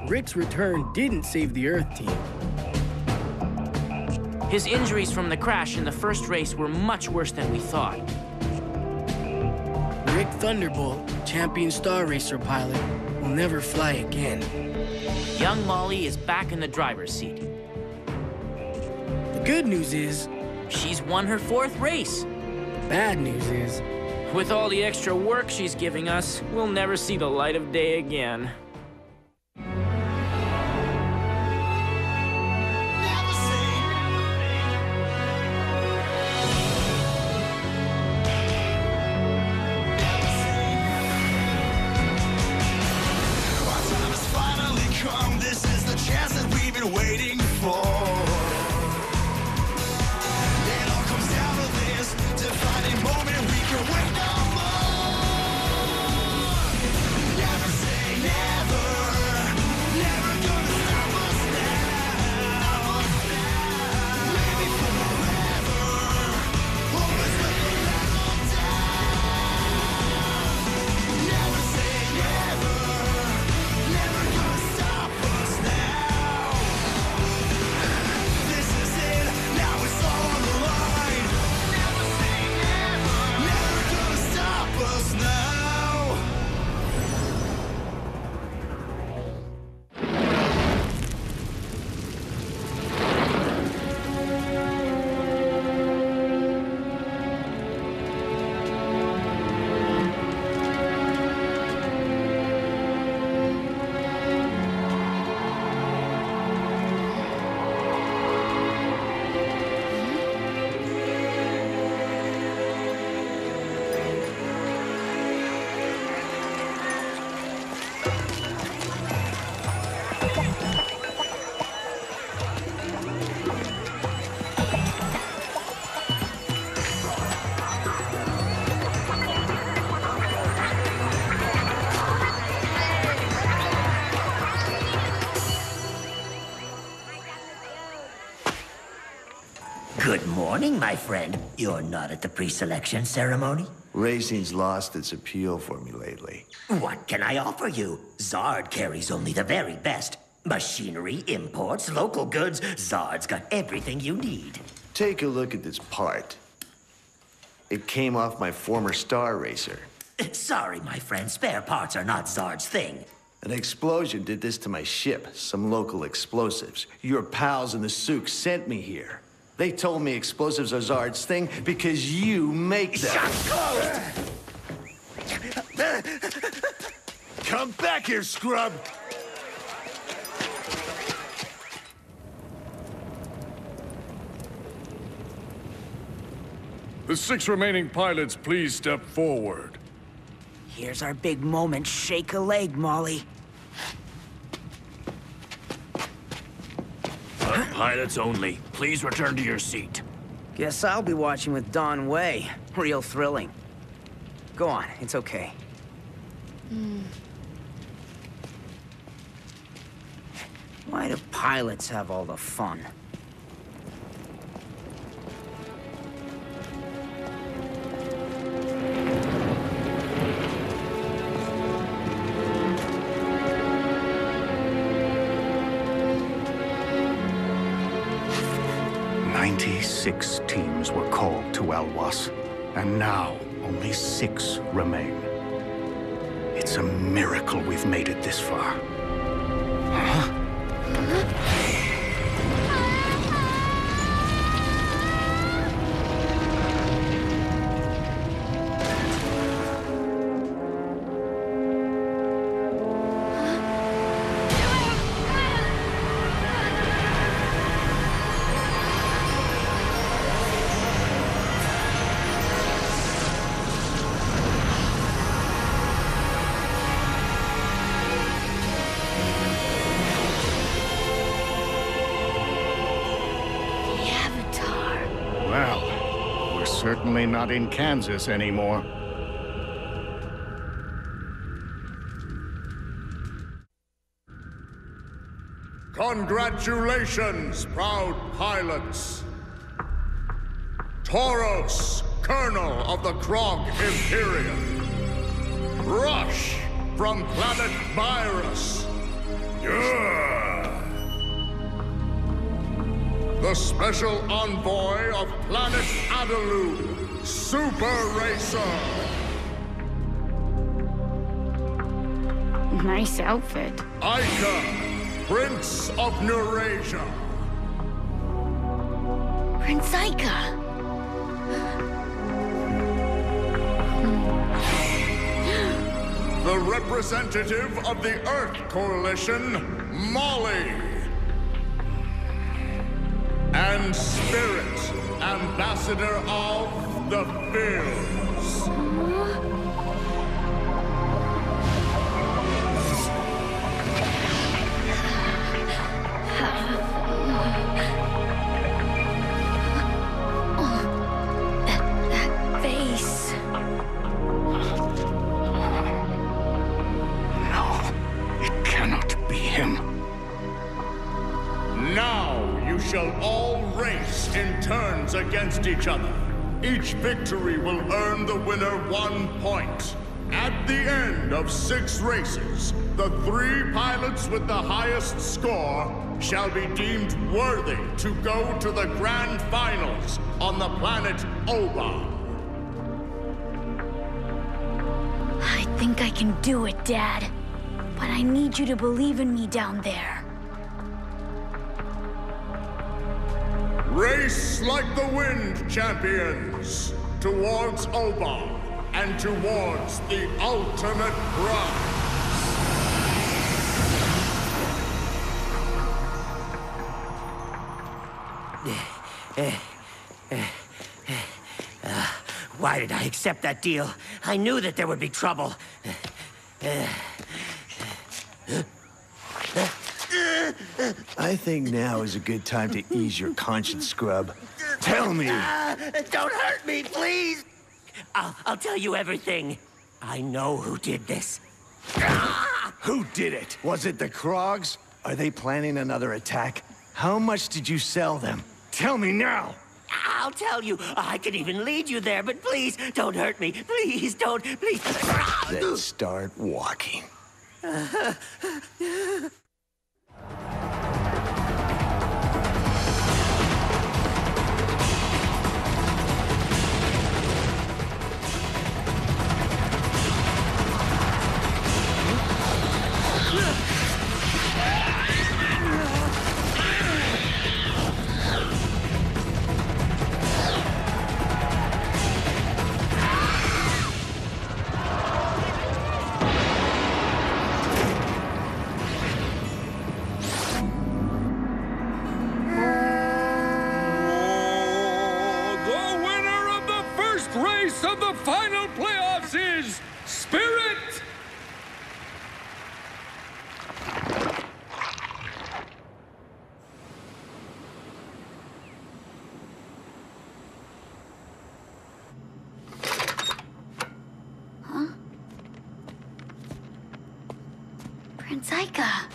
Rick's return didn't save the Earth team. His injuries from the crash in the first race were much worse than we thought. Rick Thunderbolt, champion Star Racer pilot, will never fly again. Young Molly is back in the driver's seat. The good news is, She's won her 4th race. the bad news is, With all the extra work she's giving us, we'll never see the light of day again. Waiting for. It all comes down to this defining moment. We can wait no more. Never say never. Never gonna stop us now. Maybe forever. Always with the level down. Never say never. Never gonna stop us now. Good morning, my friend. You're not at the pre-selection ceremony? Racing's lost its appeal for me lately. What can I offer you? Zard carries only the very best. Machinery, imports, local goods. Zard's got everything you need. Take a look at this part. It came off my former Star Racer. Sorry, my friend. Spare parts are not Zard's thing. An explosion did this to my ship. Some local explosives. Your pals in the souk sent me here. They told me explosives are Zard's thing because you make them. Shut closed! Come back here, scrub! The 6 remaining pilots, please step forward. Here's our big moment. Shake a leg, Molly. Pilots only. Please return to your seat. Guess I'll be watching with Don Way. Real thrilling. Go on, it's okay. Why do pilots have all the fun? Six teams were called to Alwas, and now only 6 remain. It's a miracle we've made it this far. Huh? Certainly not in Kansas anymore. Congratulations, proud pilots. Tauros, Colonel of the Krog Imperium. Rush from planet Virus. You're special envoy of planet Adaloo, Super Racer. Nice outfit. Ica, Prince of Neurasia. Prince Ica. The representative of the Earth Coalition, Molly. And Spirit, ambassador of the Fields. That face. No, it cannot be him. Now you shall all race in turns against each other. Each victory will earn the winner 1 point. At the end of 6 races, the 3 pilots with the highest score shall be deemed worthy to go to the grand finals on the planet Oba. I think I can do it, Dad. But I need you to believe in me down there. Race like the wind, champions, towards Oba and towards the ultimate prize. Why did I accept that deal? I knew that there would be trouble. I think now is a good time to ease your conscience, scrub. Tell me! Don't hurt me, please! I'll tell you everything. I know who did this. Who did it? Was it the Krogs? Are they planning another attack? How much did you sell them? Tell me now! I'll tell you. I can even lead you there, but please, don't hurt me. Please, don't. Please. Then start walking. Of the final playoffs is Spirit! Huh? Prince Ica.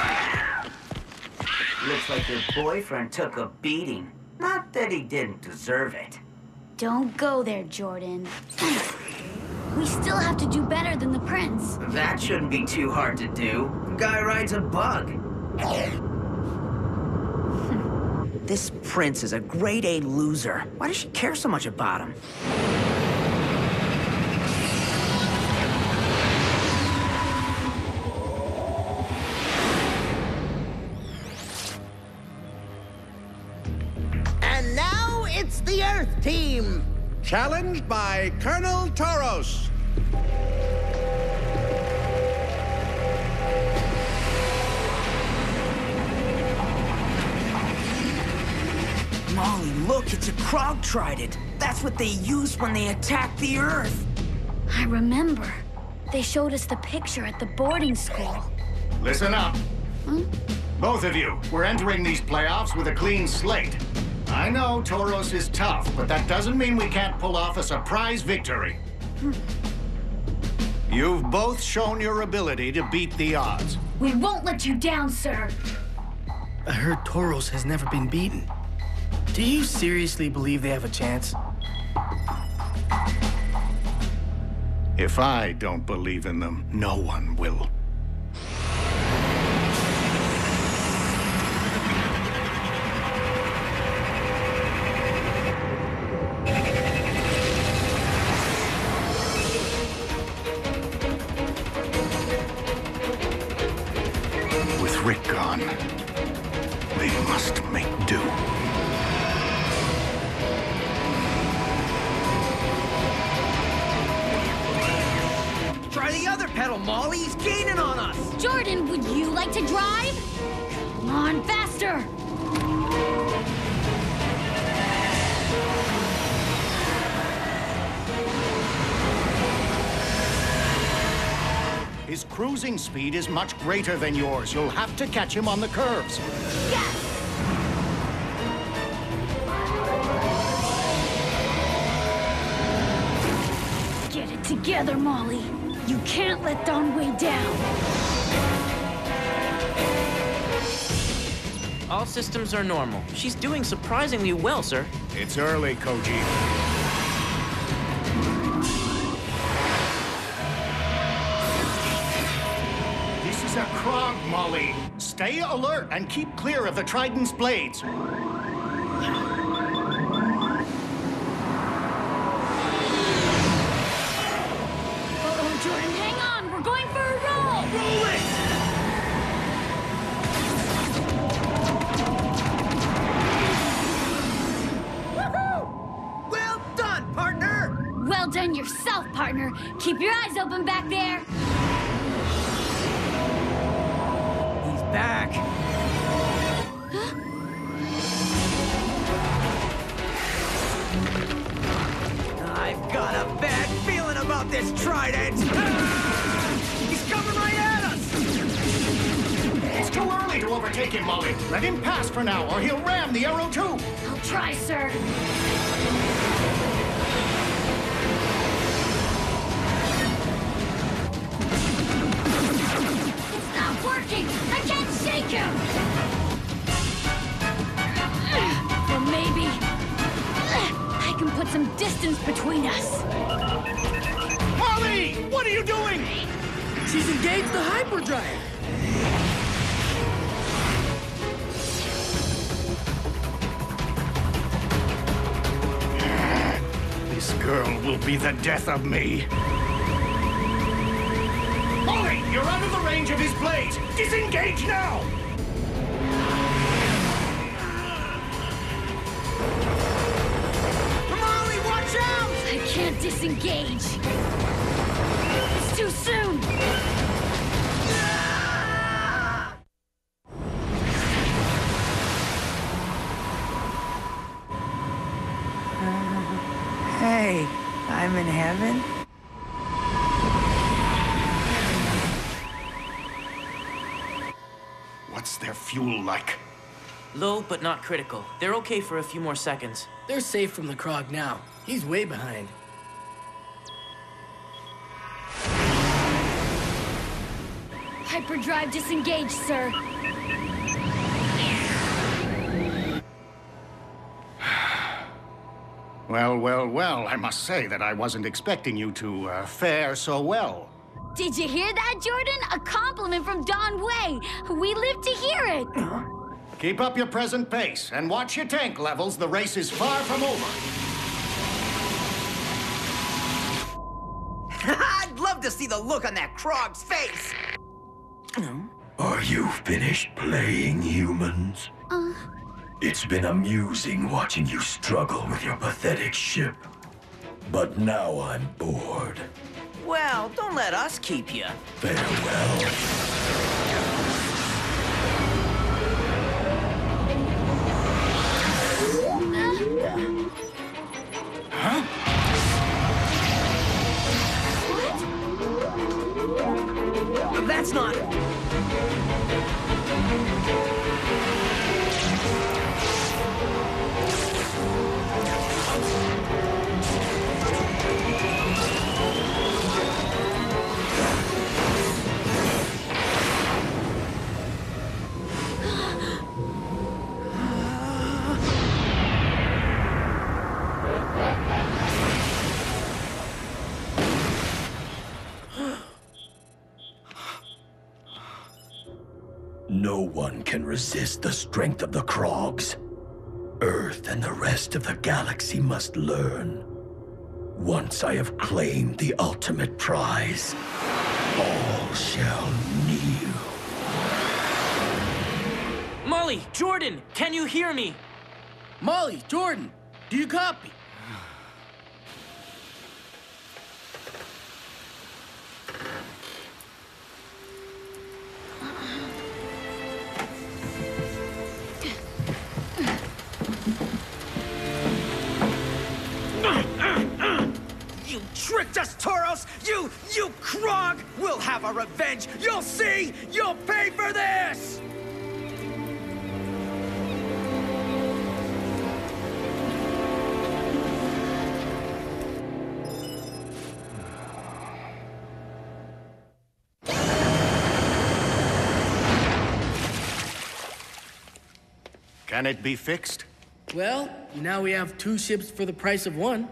Looks like your boyfriend took a beating. Not that he didn't deserve it. Don't go there, Jordan. We still have to do better than the prince. That shouldn't be too hard to do. Guy rides a bug. This prince is a grade A loser. Why does she care so much about him? And now it's the Earth team. Challenged by Colonel Tauros. Molly, look, it's a Krog trident. That's what they use when they attack the Earth. I remember. They showed us the picture at the boarding school. Listen up. Huh? Both of you, we're entering these playoffs with a clean slate. I know Tauros is tough, but that doesn't mean we can't pull off a surprise victory. You've both shown your ability to beat the odds. We won't let you down, sir. I heard Tauros has never been beaten. Do you seriously believe they have a chance? If I don't believe in them, no one will. Rick gone, they must make do. Try the other pedal, Molly. He's gaining on us. Jordan, would you like to drive? Come on, faster! His cruising speed is much greater than yours. You'll have to catch him on the curves. Yes! Get it together, Molly. You can't let Donway down. All systems are normal. She's doing surprisingly well, sir. It's early, Koji. This is a Krog, Molly. Stay alert and keep clear of the Trident's blades. Uh-oh, Jordan, hang on. We're going for a roll. Roll it! Woohoo! Well done, partner! Well done yourself, partner. Keep your eyes open back there. He's back. I've got a bad feeling about this Trident. Ah! He's coming right at us! It's too early to overtake him, Molly. Let him pass for now, or he'll ram the arrow too. I'll try, sir. It's not working. I can't shake him. Or maybe I can put some distance between us. Molly! What are you doing? She's engaged the hyperdrive. This girl will be the death of me. Molly, you're out of the range of his blades. Disengage now! Molly, watch out! I can't disengage. It's too soon. Hey, I'm in heaven? What's their fuel like? Low, but not critical. They're okay for a few more seconds. They're safe from the Krog now. He's way behind. Hyperdrive disengaged, sir. Well, I must say that I wasn't expecting you to fare so well. Did you hear that, Jordan? A compliment from Don Way. We live to hear it. Keep up your present pace and watch your tank levels. The race is far from over. I'd love to see the look on that Krog's face. Are you finished playing, humans? It's been amusing watching you struggle with your pathetic ship. But now I'm bored. Well, don't let us keep you. Farewell. That's not... No one can resist the strength of the Krogs. Earth and the rest of the galaxy must learn. Once I have claimed the ultimate prize, all shall kneel. Molly, Jordan, can you hear me? Molly, Jordan, do you copy? You tricked us, Tauros! You Krog! We'll have our revenge! You'll see! You'll pay for this! Can it be fixed? Well, now we have 2 ships for the price of 1.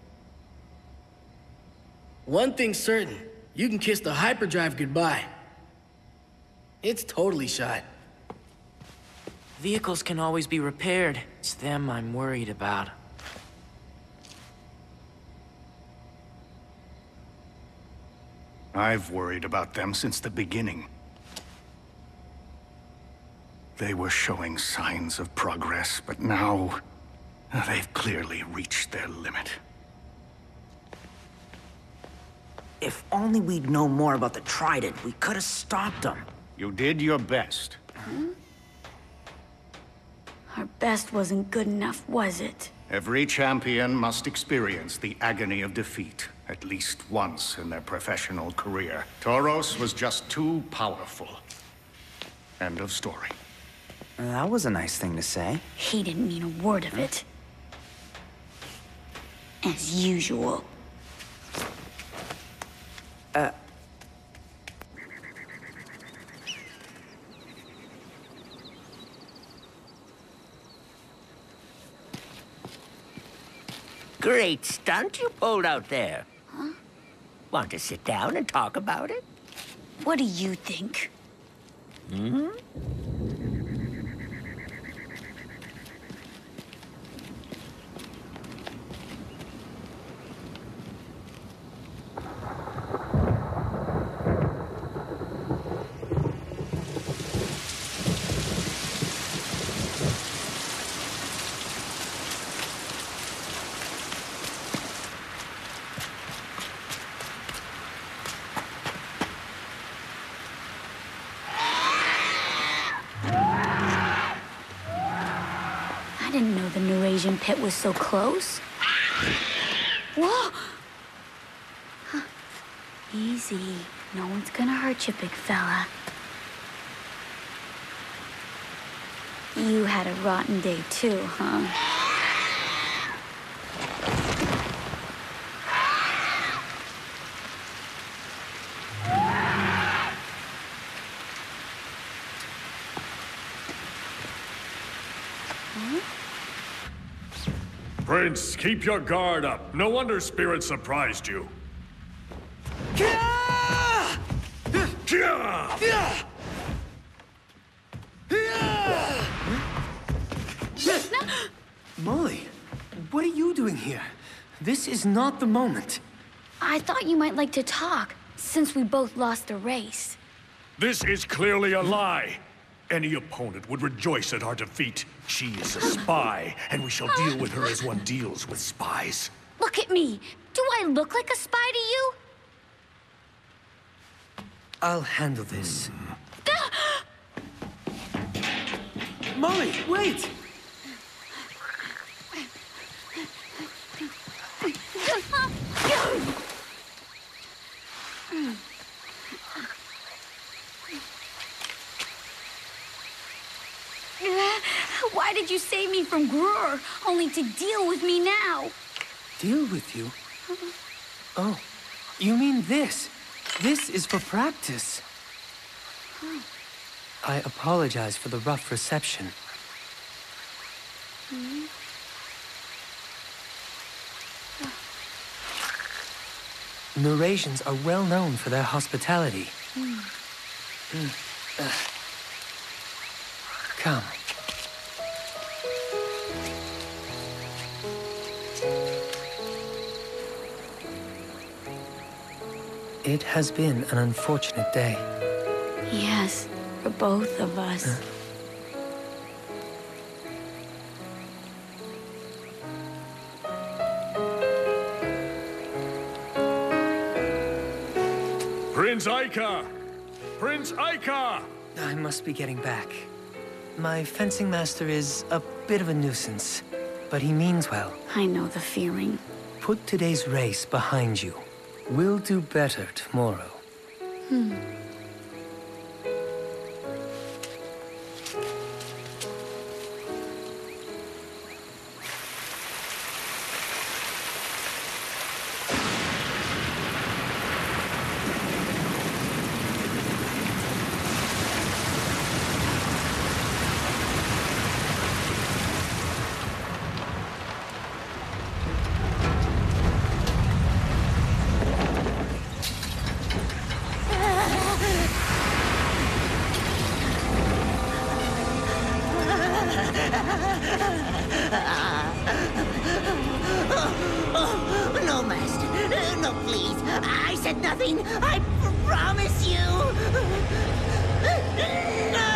One thing's certain, you can kiss the hyperdrive goodbye. It's totally shot. Vehicles can always be repaired. It's them I'm worried about. I've worried about them since the beginning. They were showing signs of progress, but now they've clearly reached their limit. If only we'd known more about the Trident, we could have stopped them. You did your best. Our best wasn't good enough, was it? Every champion must experience the agony of defeat at least once in their professional career. Tauros was just too powerful. End of story. That was a nice thing to say. He didn't mean a word of it. As usual. Great stunt you pulled out there. Huh? Want to sit down and talk about it? What do you think? Hmm? I didn't know the Eurasian pit was so close. Whoa! Huh. Easy. No one's gonna hurt you, big fella. You had a rotten day too, huh? Prince, keep your guard up. No wonder Spirit surprised you. Molly, what are you doing here? This is not the moment. I thought you might like to talk, since we both lost the race. This is clearly a lie. Any opponent would rejoice at our defeat. She is a spy, and we shall deal with her as one deals with spies. Look at me! Do I look like a spy to you? I'll handle this. Molly, wait! Why did you save me from Grur, only to deal with me now? Deal with you? Oh, you mean this? This is for practice. I apologize for the rough reception. Eurasians are well known for their hospitality. Come. It has been an unfortunate day. Yes, for both of us. Prince Ica! Prince Ica! I must be getting back. My fencing master is a bit of a nuisance, but he means well. I know the feeling. Put today's race behind you. We'll do better tomorrow. No, Master. No, please. I said nothing. I promise you. No!